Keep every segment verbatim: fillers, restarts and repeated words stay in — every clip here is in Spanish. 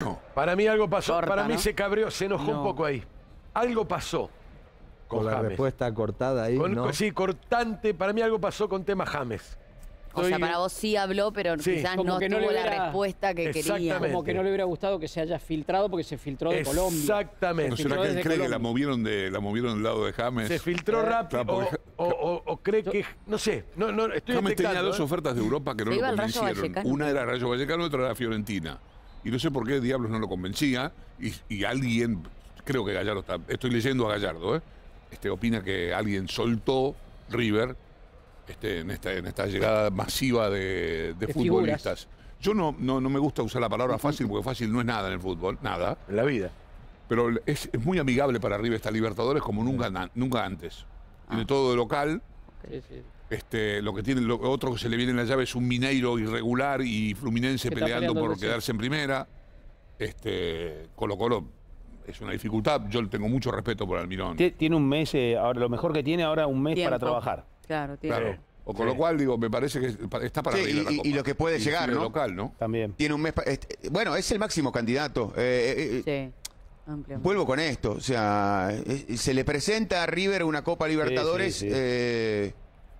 no. Para mí algo pasó, Corta, para mí ¿no? se cabreó, se enojó No. un poco ahí. Algo pasó con, Con la James. respuesta cortada ahí, Con- ¿no? Sí, cortante. Para mí algo pasó con tema James. O sea, Estoy- para vos sí habló, pero Sí. quizás Como no que no tuvo le la hubiera- respuesta que quería. Exactamente. Como que no le hubiera gustado que se haya filtrado porque se filtró de Colombia. Exactamente. ¿No Se será filtró que él desde cree que la Colombia. movieron, de, la movieron del lado de James? Se filtró rápido Claro, porque o, o- o- o cree que... No sé, no, no, estoy James tenía detectando, dos ¿eh? ofertas de Europa que no Se lo iba al Rayo convencieron. Vallecano. Una era Rayo Vallecano, otra era Fiorentina. Y no sé por qué diablos no lo convencía. Y, y alguien, creo que Gallardo está, estoy leyendo a Gallardo, ¿eh? Este, opina que alguien soltó River este, en, esta, en esta llegada masiva de, de De futbolistas. figuras. Yo no, no, no me gusta usar la palabra fácil porque fácil no es nada en el fútbol, nada. En la vida. Pero es, es muy amigable para River esta Libertadores como nunca, na- nunca antes. Tiene todo de local. Sí, sí. Este, lo que tiene lo otro que se le viene en la llave es un Mineiro irregular y Fluminense Que está peleando peleando por el descenso. quedarse en primera. Este, Colo Colo es una dificultad. Yo le tengo mucho respeto por Almirón. Tie- Tiene un mes, eh, ahora lo mejor que tiene ahora un mes Tiempo. para trabajar. Claro, tiene. Claro. Sí. O con lo cual, digo, me parece que está para Sí, River la y- y Copa. lo que puede Y llegar, sigue ¿no? local, ¿no? También. Tiene un mes. pa- este, bueno, es el máximo candidato. Eh, eh, eh, Sí, ampliamente. Vuelvo con esto. O sea, eh, se le presenta a River una Copa Libertadores. sí, sí. eh,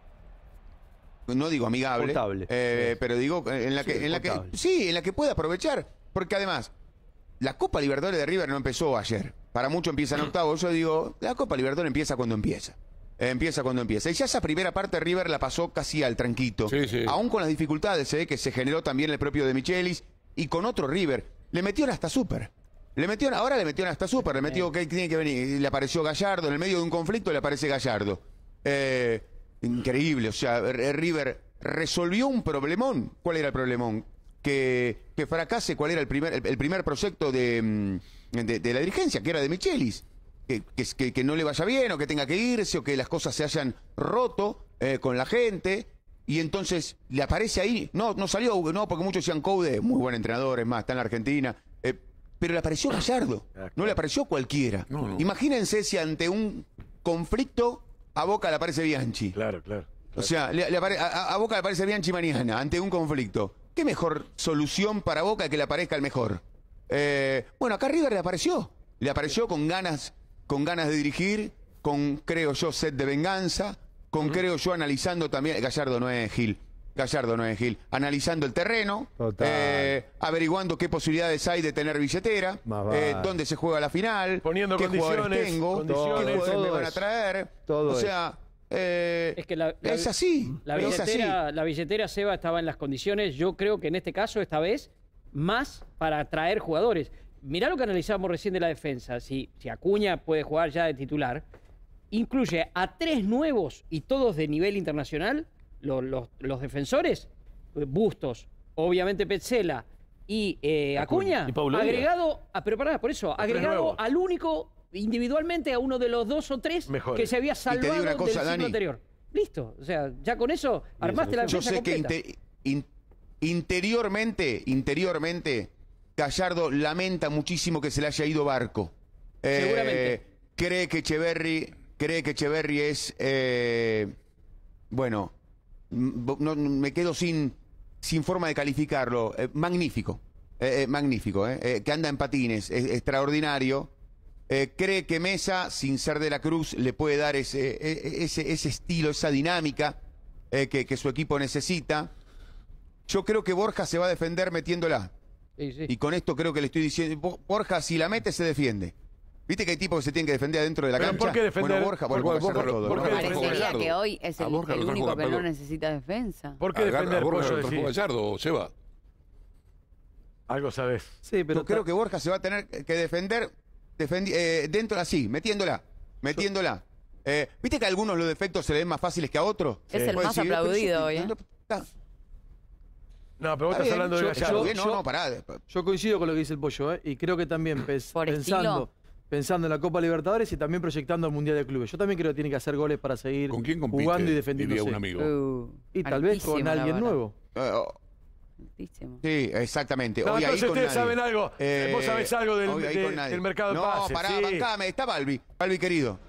no digo amigable. Potable. eh, Sí. pero digo en la que, Sí, en la que. potable. Sí, en la que puede aprovechar. Porque además, la Copa Libertadores de River no empezó ayer. Para muchos empieza en octavo. Yo digo, la Copa Libertadores empieza cuando empieza. Eh, empieza cuando empieza. Y ya esa primera parte River la pasó casi al tranquito. Sí, sí. Aún con las dificultades eh, que se generó también el propio de Michelis y con otro River. Le metieron hasta Super. Le metieron, ahora le metieron hasta Super. Le metió que tiene que venir. Y le apareció Gallardo. En el medio de un conflicto le aparece Gallardo. Eh, increíble. O sea, R- River resolvió un problemón. ¿Cuál era el problemón? Que, que fracase. ¿Cuál era el primer, el, el primer proyecto de, mm, de, de la dirigencia? Que era de Michelis. Que, que, que- que no le vaya bien o que tenga que irse o que las cosas se hayan roto eh, con la gente y entonces le aparece ahí, no, no salió, no, porque muchos decían Coude, muy buen entrenador, es más, está en la Argentina, eh, pero le apareció Gallardo, no le apareció cualquiera. No, no. Imagínense si ante un conflicto a Boca le aparece Bianchi. Claro, claro. O sea, le- le apare- a, a Boca le aparece Bianchi mañana, ante un conflicto. ¿Qué mejor solución para Boca que le aparezca el mejor? Eh, bueno, acá River le apareció. Le apareció con ganas, con ganas de dirigir, con, creo yo, sed de venganza, con, creo yo, analizando también... Gallardo no es Gil. Gallardo no es Gil. Analizando el terreno, Total. eh, averiguando qué posibilidades hay de tener billetera, Más eh, vale. dónde se juega la final, Poniendo qué jugadores condiciones, tengo, condiciones. qué jugadores Todo me van a eso. traer. Todo o sea... eh, Es que la- la- es así, La es así. billetera, la billetera, Seba, estaba en las condiciones, yo creo que en este caso, esta vez, más para atraer jugadores. Mirá lo que analizábamos recién de la defensa. Si, si Acuña puede jugar ya de titular, incluye a tres nuevos y todos de nivel internacional, lo- los, los defensores, eh, Bustos, obviamente Petzela y eh, Acuña, Y Paulo Díaz. agregado, a, pero pará, por eso, tres agregado nuevos. al único, individualmente a uno de los dos o tres Mejores. que se había digo salvado una cosa, del ciclo Dani. anterior. Listo, o sea, ya con eso armaste la Yo defensa sé que completa. inte- in- interiormente, interiormente, Gallardo lamenta muchísimo que se le haya ido Barco. Eh, Seguramente. Cree que Echeverry, cree que Echeverry es, eh, bueno, m- no, me quedo sin, sin forma de calificarlo. Eh, magnífico, eh, eh, magnífico, eh, eh, que anda en patines, es extraordinario. Eh, cree que Mesa, sin ser de la Cruz, le puede dar ese, e- ese, ese estilo, esa dinámica eh, que, que su equipo necesita. Yo creo que Borja se va a defender metiéndola. Sí, sí. Y con esto creo que le estoy diciendo, Bo- Borja si la mete se defiende. ¿Viste que hay tipos que se tienen que defender adentro de la Pero cancha? ¿por qué defender? Bueno, Borja, bueno, ¿Por- Borja por- todo, por- ¿no? por- Borja- Parecería Gallardo. que hoy es A el, Borja el lo trajo único que no Gallardo. necesita defensa. ¿Por qué Agarra, defender, Borja Pollo? lo trajo decís? Gallardo, Seba. Algo sabés. Sí, pero Yo creo que Borja se va a tener que defender defendi- eh, dentro así, metiéndola, metiéndola. Eh, ¿Viste que a algunos los defectos se le ven más fáciles que a otros? Es el Puede más decir, pero aplaudido yo- hoy, ¿eh? no, está- No, pero vos está estás bien, hablando de yo- Gallardo. yo- bien, no, no, pará. Yo coincido con lo que dice el Pollo, ¿eh? Y creo que también pes- Por pensando, estilo. pensando en la Copa Libertadores y también proyectando al Mundial de Clubes. Yo también creo que tiene que hacer goles para seguir ¿Con quién compite? jugando y Diría defendiéndose. un amigo. Uh, Y tal vez con altísimo la alguien vara, nuevo. Eh, oh, altísimo. sí, exactamente. No, Hoy ahí entonces con ustedes nadie. saben algo. Eh, Vos sabés algo del, hoy ahí de- con nadie. del mercado de no, pases. pará, sí. bancame, está Balbi. Balbi, querido.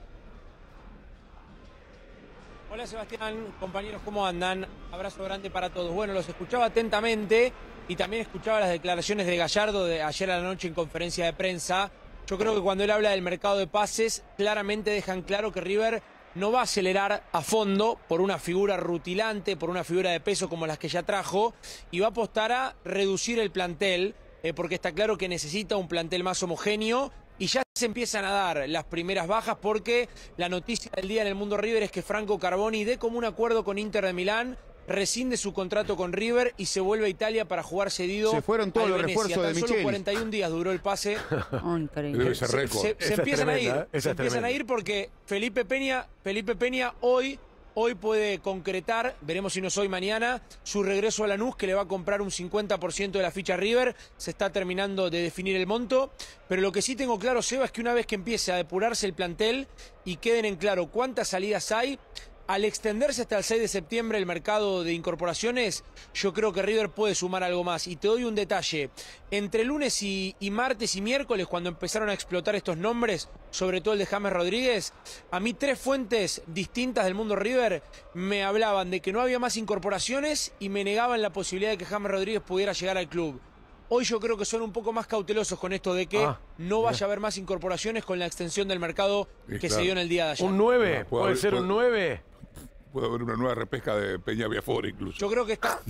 Hola Sebastián, compañeros, ¿cómo andan? Abrazo grande para todos. Bueno, los escuchaba atentamente y también escuchaba las declaraciones de Gallardo de ayer a la noche en conferencia de prensa. Yo creo que cuando él habla del mercado de pases, claramente dejan claro que River no va a acelerar a fondo por una figura rutilante, por una figura de peso como las que ya trajo, y va a apostar a reducir el plantel, eh, porque está claro que necesita un plantel más homogéneo, y ya se empiezan a dar las primeras bajas porque la noticia del día en el mundo River es que Franco Carboni, de común acuerdo con Inter de Milán, rescinde su contrato con River y se vuelve a Italia para jugar cedido. Se fueron todos al los Venecia. refuerzos de Tan solo Michelis. cuarenta y un días duró el pase. Oh, increíble. Debe ser Se, récord. se- se Esa es empiezan a ir, tremenda, ¿eh? Esa se es empiezan a tremenda. ir porque Felipe Peña, Felipe Peña hoy, hoy puede concretar, veremos si no es hoy mañana, su regreso a Lanús, que le va a comprar un cincuenta por ciento de la ficha River. Se está terminando de definir el monto, pero lo que sí tengo claro, Seba, es que una vez que empiece a depurarse el plantel y queden en claro cuántas salidas hay, al extenderse hasta el seis de septiembre el mercado de incorporaciones, yo creo que River puede sumar algo más. Y te doy un detalle. Entre lunes y, y martes y miércoles, cuando empezaron a explotar estos nombres, sobre todo el de James Rodríguez, a mí tres fuentes distintas del mundo River me hablaban de que no había más incorporaciones y me negaban la posibilidad de que James Rodríguez pudiera llegar al club. Hoy yo creo que son un poco más cautelosos con esto de que Ah, no vaya a haber más incorporaciones con la extensión del mercado Sí, que claro. se dio en el día de ayer. ¿Un nueve? No, puede ¿Puede haber- ser un puede- nueve? Puede haber una nueva repesca de Peña Viafora incluso. Yo creo que está.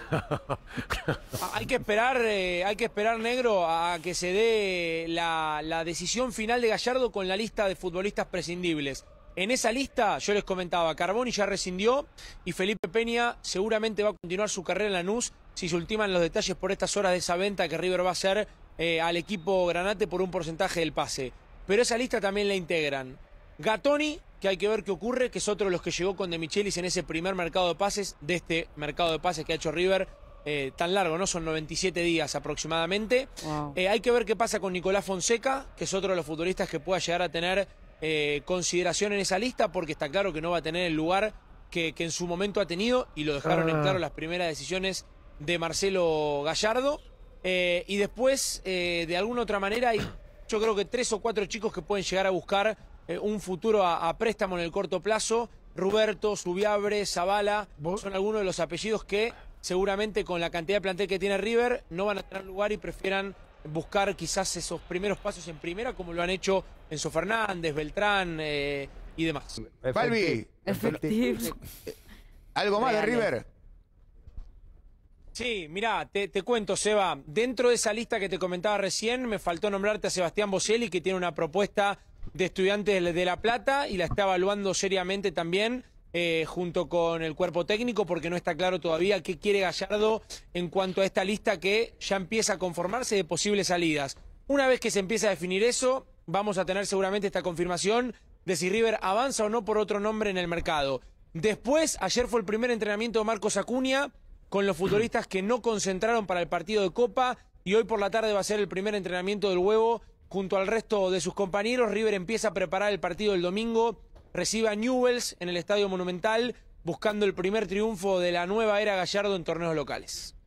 hay que esperar, eh, hay que esperar, negro, a que se dé la, la decisión final de Gallardo con la lista de futbolistas prescindibles. En esa lista, yo les comentaba, Carboni ya rescindió y Felipe Peña seguramente va a continuar su carrera en Lanús si se ultiman los detalles por estas horas de esa venta que River va a hacer eh, al equipo Granate por un porcentaje del pase. Pero esa lista también la integran Gattoni, que hay que ver qué ocurre, que es otro de los que llegó con De Michelis en ese primer mercado de pases, de este mercado de pases que ha hecho River, eh, tan largo, ¿no? Son noventa y siete días aproximadamente. Wow. Eh, hay que ver qué pasa con Nicolás Fonseca, que es otro de los futbolistas que pueda llegar a tener eh, consideración en esa lista, porque está claro que no va a tener el lugar que, que en su momento ha tenido, y lo dejaron en Ah. claro las primeras decisiones de Marcelo Gallardo. Eh, y después, eh, de alguna otra manera, hay yo creo que tres o cuatro chicos que pueden llegar a buscar eh, un futuro a, a préstamo en el corto plazo. Ruberto, Subiabre, Zavala, ¿Vos? son algunos de los apellidos que seguramente con la cantidad de plantel que tiene River no van a tener lugar y prefieran buscar quizás esos primeros pasos en primera, como lo han hecho Enzo Fernández, Beltrán eh, y demás. Balbi, Efectivo. ¿algo más de Reales. River? Sí, mirá, te, te cuento, Seba, dentro de esa lista que te comentaba recién, me faltó nombrarte a Sebastián Boselli, que tiene una propuesta de Estudiantes de La Plata y la está evaluando seriamente también, eh, junto con el cuerpo técnico, porque no está claro todavía qué quiere Gallardo en cuanto a esta lista que ya empieza a conformarse de posibles salidas. Una vez que se empieza a definir eso, vamos a tener seguramente esta confirmación de si River avanza o no por otro nombre en el mercado. Después, ayer fue el primer entrenamiento de Marcos Acuña con los futbolistas que no concentraron para el partido de Copa, y hoy por la tarde va a ser el primer entrenamiento del Huevo junto al resto de sus compañeros. River empieza a preparar el partido del domingo, recibe a Newell's en el Estadio Monumental, buscando el primer triunfo de la nueva era Gallardo en torneos locales.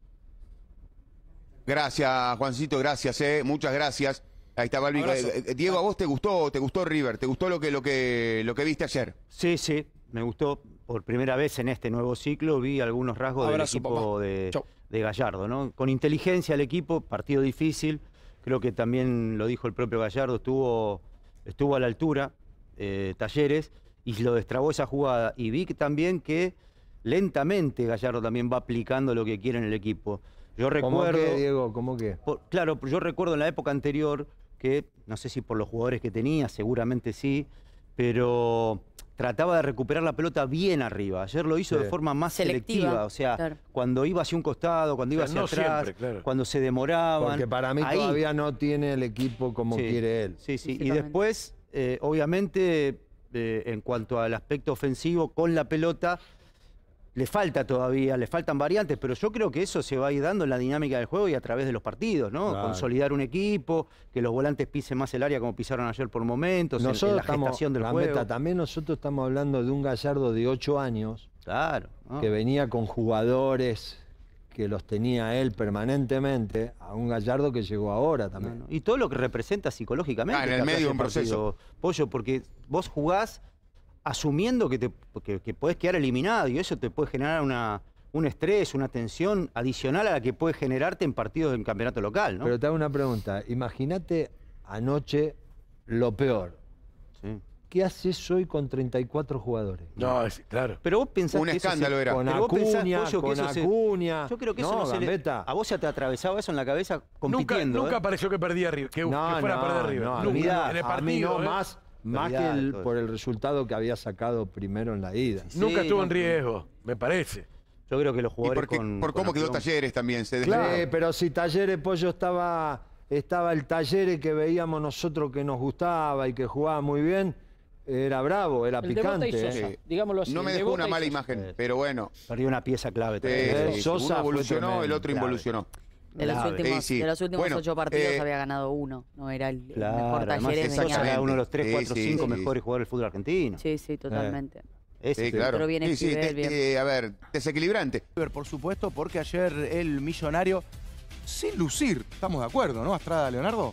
Gracias, Juancito, gracias, eh. Muchas gracias. Ahí está Balbi. Abrazo. Eh, eh, Diego, ¿a vos te gustó, te gustó River? ¿Te gustó lo que, lo que, lo que viste ayer? Sí, sí, me gustó. Por primera vez en este nuevo ciclo vi algunos rasgos Abrazo, del equipo papá. de, Chau. de Gallardo, ¿no? Con inteligencia el equipo, partido difícil. Creo que también lo dijo el propio Gallardo, estuvo, estuvo a la altura, eh, Talleres, y lo destrabó esa jugada. Y vi que también que lentamente Gallardo también va aplicando lo que quiere en el equipo. Yo ¿Cómo recuerdo... que, Diego? ¿Cómo que? Por- claro, yo recuerdo en la época anterior que, no sé si por los jugadores que tenía, seguramente sí, pero trataba de recuperar la pelota bien arriba. Ayer lo hizo Sí. de forma más Selectiva, selectiva, o sea, claro. cuando iba hacia un costado, cuando iba O sea, hacia no atrás, siempre, claro. cuando se demoraban. Porque para mí ahí. todavía no tiene el equipo como Sí, quiere él. Sí, sí. Y Físicamente. después, eh, obviamente, eh, en cuanto al aspecto ofensivo con la pelota, le falta todavía, le faltan variantes, pero yo creo que eso se va a ir dando en la dinámica del juego y a través de los partidos, ¿no? Claro. Consolidar un equipo, que los volantes pisen más el área como pisaron ayer por momentos, en- en, Nosotros la estamos, gestación del Gambetta, juego. también nosotros estamos hablando de un Gallardo de ocho años Claro. ¿no? que venía con jugadores que los tenía él permanentemente, a un Gallardo que llegó ahora No, también. no. Y todo lo que representa psicológicamente. Ah, en el esta medio clase de un de partido, Pollo, porque vos jugás asumiendo que, te, que, que podés quedar eliminado y eso te puede generar una, un estrés, una tensión adicional a la que puede generarte en partidos del campeonato local, ¿no? Pero te hago una pregunta. Imagínate anoche lo peor. Sí. ¿Qué haces hoy con treinta y cuatro jugadores? No, es, claro. Pero vos pensás Un que eso escándalo se- era. Con Pero vos pensás, Acuña, Pollo, que con eso se- Acuña. Yo creo que eso no, no, se le... Gambetta. A vos ya te atravesaba eso en la cabeza Nunca, compitiendo, nunca ¿eh? pareció que perdía River, que, No, que fuera no, a perder River. no, Nunca, olvidá, en el a partido, mí no, ¿eh? más, más que Olvidá el- todo por el resultado que había sacado primero en la ida. Sí, Nunca estuvo no, en riesgo, me parece. Yo creo que los Y jugadores porque, con... por con cómo quedó Acuña- Talleres también. Se Claro, desmayó. pero si Talleres Pollo estaba, estaba el Talleres que veíamos nosotros que nos gustaba y que jugaba muy bien, era bravo, era El de picante. Bota y Sosa, ¿eh? digámoslo así. No me el de dejó Bota una y mala Sosa. imagen, pero bueno. Perdió una pieza clave. Sí, también. Eh, sí, sí. Sosa Uno fue evolucionó, el tremendo, otro clave. involucionó. De los Clave. últimos, Sí, sí. de los últimos Bueno, ocho partidos eh, había ganado uno. No era el, el Claro, mejor además Talleres. Sosa venía- era uno de los tres, Sí, cuatro, sí, cinco sí. mejores jugadores del fútbol argentino. Sí, sí, totalmente. Ese Sí, es el- claro. Pero bien Sí, sí, Esquivel, te- bien. eh, a ver, desequilibrante. River, por supuesto, porque ayer el millonario, sin lucir, estamos de acuerdo, ¿no, Astrada, Leonardo?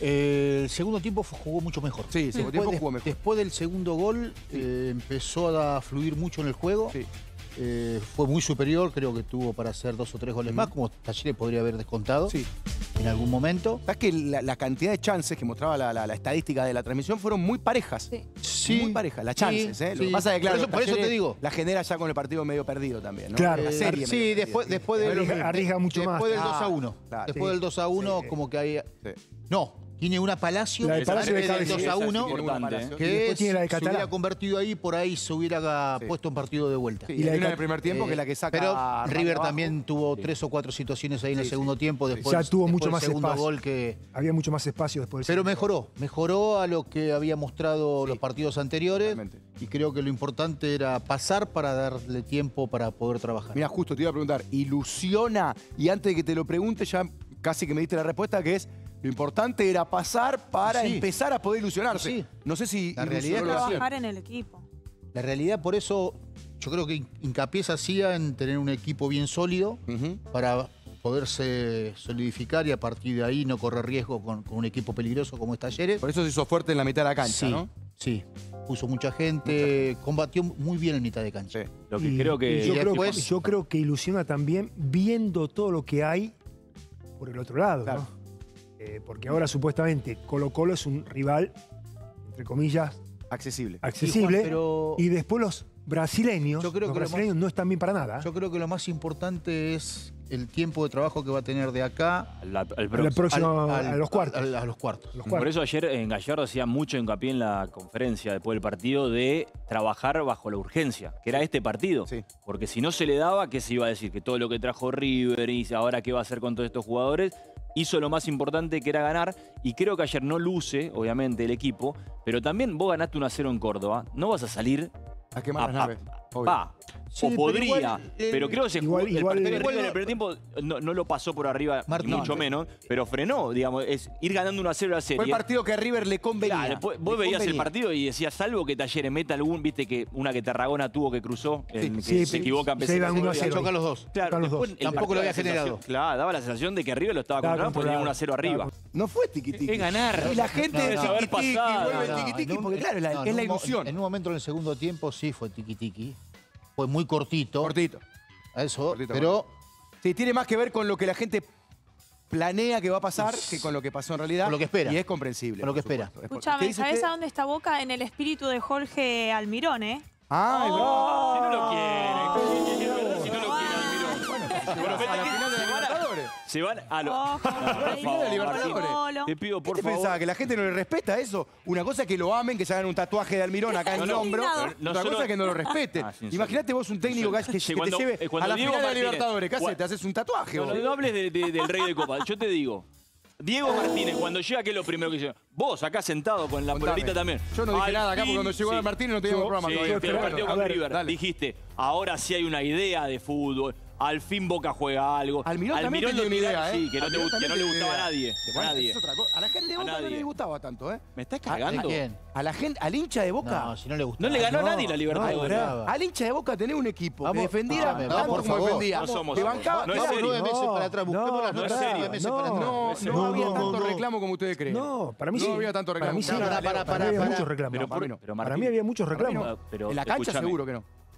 Eh, el segundo tiempo fue- jugó mucho mejor. Sí, el segundo tiempo de- jugó mejor. Después del segundo gol eh, empezó a fluir mucho en el juego. Sí. Eh, fue muy superior, creo que tuvo para hacer dos o tres goles más, como Talleres podría haber descontado Sí. en algún momento. ¿Sabes que la, la cantidad de chances que mostraba la, la- la estadística de la transmisión fueron muy parejas? Sí. Sí. Muy parejas, las Sí, chances, ¿eh? Lo que sí. pasa es que, claro, Por eso- por eso te Talleres digo. La genera ya con el partido medio perdido también, ¿no? Claro. La Eh, serie sí, medio después, perdida. después del, Arriesga- arriesga mucho más. después del Ah, dos a uno. claro. Después Sí. del dos a uno, Sí. como que hay... Sí. No, tiene una Palacio, La de Palacio de antes del cabeza. dos a uno, Tiene una Palacio. que Y después es- tiene la de se hubiera Catalán. convertido ahí, por ahí se hubiera Sí. puesto en partido de vuelta. Sí, Y y la hay de una en Cat- el primer tiempo que es la que saca Pero a River abajo. también tuvo tres o cuatro situaciones ahí en el Sí, segundo sí. tiempo. Después, Ya tuvo después mucho del más segundo espacio. gol que... Había mucho más espacio después. del Pero segundo. mejoró, mejoró a lo que había mostrado los partidos anteriores. Totalmente. Y creo que lo importante era pasar para darle tiempo para poder trabajar. Mira, justo te iba a preguntar, ¿ilusiona? Y antes de que te lo pregunte, ya casi que me diste la respuesta, que es, lo importante era pasar para Sí. empezar a poder ilusionarse. Sí. No sé si La ilusionó realidad es lo que hacía. Trabajar en el equipo. La realidad, por eso, yo creo que hincapié se hacía en tener un equipo bien sólido Ujú. para poderse solidificar y a partir de ahí no correr riesgo con, con un equipo peligroso como es Talleres. Por eso se hizo fuerte en la mitad de la cancha, sí, ¿no? sí. Puso mucha gente, combatió muy bien en mitad de cancha. Sí. Lo que Y- creo que... y yo, y creo, después- yo creo que ilusiona también viendo todo lo que hay por el otro lado, Claro. ¿no? Eh, porque ahora supuestamente Colo Colo es un rival, entre comillas, Accesible. accesible. Juan, pero- Y después los brasileños, Yo creo los que lo brasileños no están bien para nada. ¿eh? Yo creo que lo más importante es el tiempo de trabajo que va a tener de acá La- el Para el próximo. próximo, al- a los cuartos. al- a los cuartos. los Por cuartos. eso ayer en Gallardo hacía mucho hincapié en la conferencia después del partido de trabajar bajo la urgencia, que era este partido. Sí. Porque si no se le daba, ¿qué se iba a decir? Que todo lo que trajo River y ahora qué va a hacer con todos estos jugadores, hizo lo más importante que era ganar. Y creo que ayer no luce, obviamente, el equipo, pero también vos ganaste uno a cero en Córdoba. No vas a salir A quemar las a- a- naves. obvio. Va, Sí, o pero podría, igual, eh, pero creo que se igual- jugó- el igual- partido de igual- River en el primer tiempo no, no lo pasó por arriba, Martín, ni mucho no. menos, pero frenó, digamos, es ir ganando uno a cero la serie. Fue el partido que a River le convenía. Claro, después vos Le veías el convenía. partido y decías, salvo que Talleres meta algún, viste que una que Tarragona tuvo que cruzó, en que Sí, se sí, equivoca en se iban uno a cero. Chocan los dos. Claro, Chocan los después dos. el Tampoco partido lo había daba la sensación- generado. Claro, daba la sensación de que River lo estaba Estaba controlando porque tenía controlado. uno a cero arriba. No fue tiquitiqui. Es ganar. Y la gente No, no, tiquitiqui, haber pasado. vuelve No, no, tiquitiqui, en un- porque claro, es la, no, es en la un mo- ilusión. En un momento en el segundo tiempo sí fue tiki-tiki. Fue muy cortito. Cortito. Eso, Cortito, pero Sí, tiene más que ver con lo que la gente planea que va a pasar que con lo que pasó en realidad. Con lo que espera. Y es comprensible. Con lo que por espera. supuesto. Es por- ¿Qué Escúchame, dice ¿sabés usted? a dónde está Boca? En el espíritu de Jorge Almirón, ¿eh? Ah, es verdad. Si no lo quiere, es verdad, si no lo quiere Almirón. Bueno, a la final de la Libertadores. Se van a lo... Ojo, ahí, final de Colo Libertadores. Colo. Te pido, ¿Qué por te favor. pensaba? ¿Que la gente no le respeta eso? Una cosa es que lo amen, que se hagan un tatuaje de Almirón acá en No, el no, hombro. indignado. Otra Nosotros- cosa es que no lo respeten. Ah, sin Imagínate vos un técnico que, que- Sí, que cuando- te eh, lleve cuando a la Diego final de la Martínez- Libertadores. ¿Qué haces? Cuando- Te haces un tatuaje, No, no, boludo. no hables de- de- del rey de copa. Yo te digo, Diego Martínez, cuando llega, ¿qué es lo primero que dice? Vos, acá sentado con la Contame. polerita también. Yo no dije Al nada acá, porque fin, cuando llegó sí. Martínez no teníamos Yo- programa Sí, todavía. pero Pero el bueno, partido a con ver, River. dale. Dijiste, ahora sí hay una idea de fútbol. Al fin Boca juega algo. Almirón también tenía lo una tira- idea, ¿eh? Sí, que no, te Almirón gust- que también no le tenía gustaba a una nadie. idea. A Bueno, nadie. es otra cosa. A la gente de A Boca no nadie. le gustaba tanto, ¿eh? ¿Me estás ¿a cagando? quién? A la gente, al hincha de Boca. No, si no le gusta. No le ganó a No, nadie la Libertadores. no, pará. Al hincha de Boca tenés un equipo que Vamos, defendiera vamos, tanto vamos, por como favor. defendía. No somos- Te bancaba. no es claro, serio. nueve meses No, para atrás. Busquemos no, las no notas es de serio. nueve meses No, para atrás. No, serio. no había No, tanto no, no. reclamo como ustedes creen. No, para mí no sí. había tanto Para reclamo. mí sí. Claro, Para, dale, para, Para mí había para. muchos reclamos. No, Pero, para mí por- no. pero Para Martín, mí había muchos Para mí reclamos. no. pero En la cancha escúchame. seguro que no.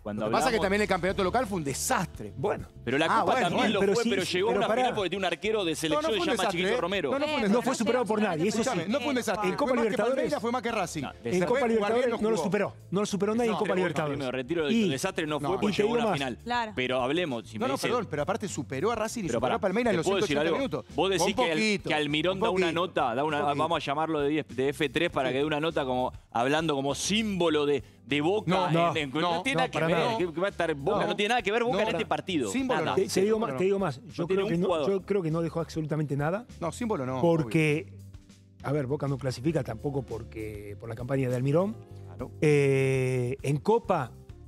Cuando Lo que pasa es que hablamos- también el campeonato local fue un desastre. Bueno. Pero la Ah, Copa bueno, también bueno, lo pero fue, sí, pero llegó a pero una pará. final porque tiene un arquero de selección no que fue se un llama desastre, Chiquito ¿eh? Romero. No, no fue un No desastre. fue superado por nadie, eso sí. Escuchame, no fue un desastre. En Copa Fue más que Libertadores- Palmeiras, fue más que Racing. No, En desastre. Copa Jugar bien Libertadores no no lo jugó. superó. No lo superó nadie en No, Copa pero bueno, Libertadores. Me retiro, Y- el desastre no no, fue y porque te llegó a digo una más. final. Claro. Pero hablemos, si me No, no, dice- perdón, pero aparte superó a Racing y Pero superó pará, a Palmeiras en ¿te los puedo ciento decir ochenta algo? minutos. Vos decís Con que, al- poquito, que Almirón con da una poquito, nota, da una, con poquito. vamos a llamarlo de, diez de F tres para que dé una nota como hablando como símbolo de, de Boca. No, en- no, en- no, tiene no, nada que para ver. nada. que- que va a estar Boca, no, No. tiene nada que ver Boca No, en para- este partido. símbolo Nada. no. Te, te digo Símbolo más, no. te digo más. Yo, No tiene creo que un no, jugador. yo creo que no dejó absolutamente nada. No, símbolo no. Porque, a ver, Boca no clasifica tampoco porque por la campaña de Almirón. Claro. Eh, en Copa,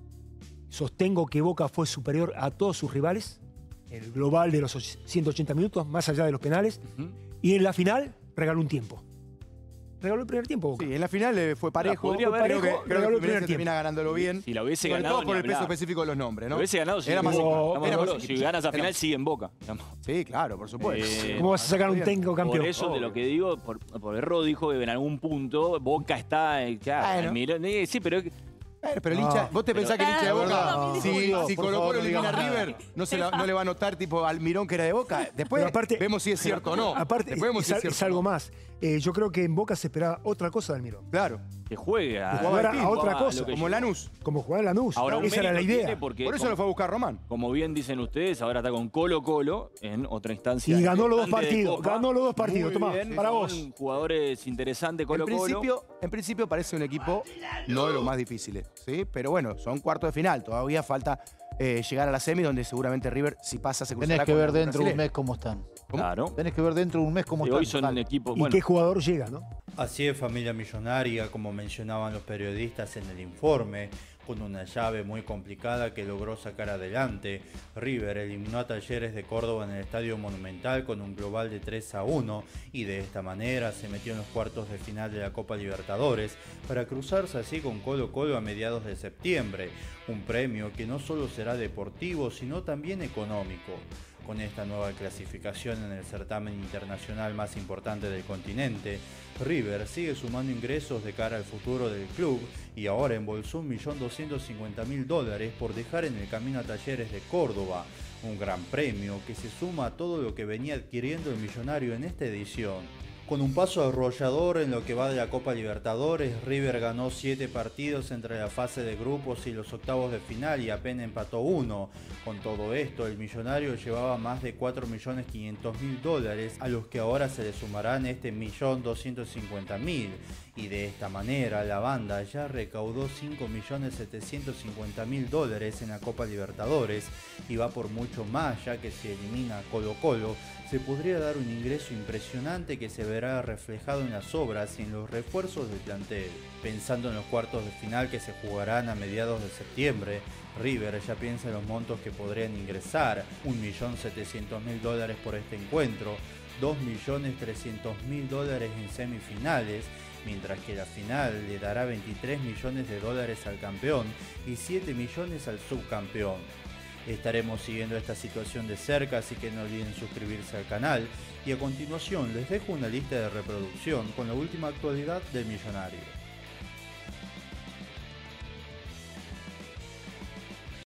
sostengo que Boca fue superior a todos sus rivales. El global de los ciento ochenta minutos, más allá de los penales. Ujú. Y en la final, regaló un tiempo. Regaló el primer tiempo, Boca. Sí, en la final eh, fue parejo. podría haber- creo que, parejo, creo regaló que el primer Fluminense tiempo. termina ganándolo bien. Si la hubiese Sobre ganado, todo por ni el peso hablar. específico de los nombres, ¿no? Lo hubiese ganado, si, Era más No, equipado. estamos de Era más acuerdo, si equipado. ganas a Era final, más- sigue en Boca. digamos. Sí, claro, por supuesto. Eh, ¿Cómo vas a sacar un bien. técnico campeón? Por eso de lo que digo, por, por Erro dijo que en algún punto Boca está. eh, Claro, Bueno. Almirón, eh, sí, pero Bueno, pero el No, hincha, ¿vos te pero- pensás que el hincha de Claro, Boca, no, si, no, si por Colo favor, Colo no elimina a digamos nada. River, no, se la- no le va a notar tipo Almirón que era de Boca? Después Pero aparte- vemos si es cierto o no. Aparte, Después vemos es, si es al- cierto es o algo no. más. Eh, yo creo que en Boca se esperaba otra cosa de Almirón. Claro, que juegue a, Que jugara a otra a cosa, lo que como yo- Lanús. Como jugar en Lanús. Ahora, un Esa era la mérito idea. tiene porque, Por eso como, lo fue a buscar Román. como bien dicen ustedes, ahora está con Colo Colo en otra instancia. Y ganó los dos importante de partidos, Copa. ganó los dos partidos, Muy tomá, bien, para son vos. Jugadores interesantes, En Colo Colo. principio, en principio parece un equipo no de los más difíciles, ¿sí? Pero bueno, son cuartos de final. Todavía falta eh, llegar a la semi, donde seguramente River, si pasa, se cruzará Tenés que con ver algún dentro de un brasileño. mes cómo están. Claro. Tenés que ver dentro de un mes cómo Y están. hoy son un total. equipo. ¿Y Bueno, qué jugador llega, no? Así es, familia millonaria, como mencionaban los periodistas en el informe, con una llave muy complicada que logró sacar adelante. River eliminó a Talleres de Córdoba en el Estadio Monumental con un global de tres a uno y de esta manera se metió en los cuartos de final de la Copa Libertadores para cruzarse así con Colo Colo a mediados de septiembre, un premio que no solo será deportivo sino también económico. Con esta nueva clasificación en el certamen internacional más importante del continente, River sigue sumando ingresos de cara al futuro del club y ahora embolsó un millón doscientos cincuenta mil dólares por dejar en el camino a Talleres de Córdoba, un gran premio que se suma a todo lo que venía adquiriendo el millonario en esta edición. Con un paso arrollador en lo que va de la Copa Libertadores, River ganó siete partidos entre la fase de grupos y los octavos de final y apenas empató uno. Con todo esto, el millonario llevaba más de cuatro millones quinientos mil dólares, a los que ahora se le sumarán este millón doscientos cincuenta mil. Y de esta manera, la banda ya recaudó cinco millones setecientos cincuenta mil dólares en la Copa Libertadores y va por mucho más, ya que si elimina a Colo Colo, se podría dar un ingreso impresionante que se verá reflejado en las obras y en los refuerzos del plantel. Pensando en los cuartos de final que se jugarán a mediados de septiembre, River ya piensa en los montos que podrían ingresar, un millón setecientos mil dólares por este encuentro, dos millones trescientos mil dólares en semifinales, mientras que la final le dará veintitrés millones de dólares al campeón y siete millones al subcampeón. Estaremos siguiendo esta situación de cerca, así que no olviden suscribirse al canal y a continuación les dejo una lista de reproducción con la última actualidad del millonario.